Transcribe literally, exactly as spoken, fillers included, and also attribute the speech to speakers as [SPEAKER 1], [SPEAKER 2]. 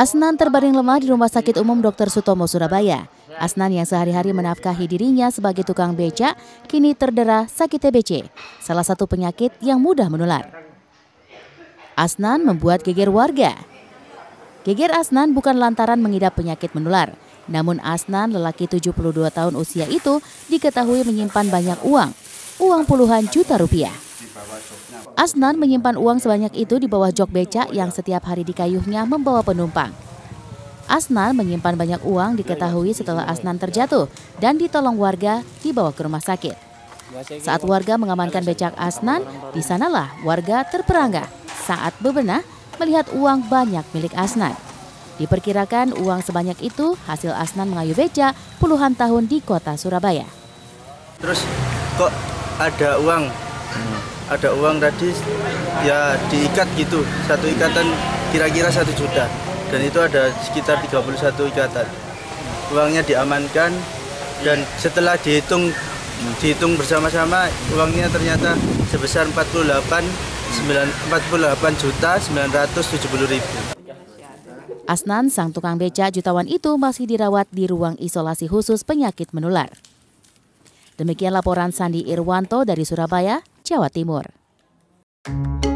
[SPEAKER 1] Asnan terbaring lemah di Rumah Sakit Umum dokter Sutomo, Surabaya. Asnan yang sehari-hari menafkahi dirinya sebagai tukang becak, kini terdera sakit T B C, salah satu penyakit yang mudah menular. Asnan membuat geger warga. Geger Asnan bukan lantaran mengidap penyakit menular, namun Asnan, lelaki tujuh puluh dua tahun usia itu, diketahui menyimpan banyak uang, uang puluhan juta rupiah. Asnan menyimpan uang sebanyak itu di bawah jok becak yang setiap hari dikayuhnya membawa penumpang. Asnan menyimpan banyak uang diketahui setelah Asnan terjatuh dan ditolong warga dibawa ke rumah sakit. Saat warga mengamankan becak Asnan, di sanalah warga terperangah saat bebenah melihat uang banyak milik Asnan. Diperkirakan uang sebanyak itu hasil Asnan mengayuh becak puluhan tahun di kota Surabaya.
[SPEAKER 2] Terus kok ada uang? Ada uang tadi ya diikat gitu, satu ikatan kira-kira satu juta, dan itu ada sekitar tiga puluh satu ikatan. Uangnya diamankan dan setelah dihitung dihitung bersama-sama uangnya ternyata sebesar empat puluh delapan juta sembilan ratus tujuh puluh ribu.
[SPEAKER 1] Asnan, sang tukang becak jutawan itu masih dirawat di ruang isolasi khusus penyakit menular. Demikian laporan Sandi Irwanto dari Surabaya, Jawa Timur.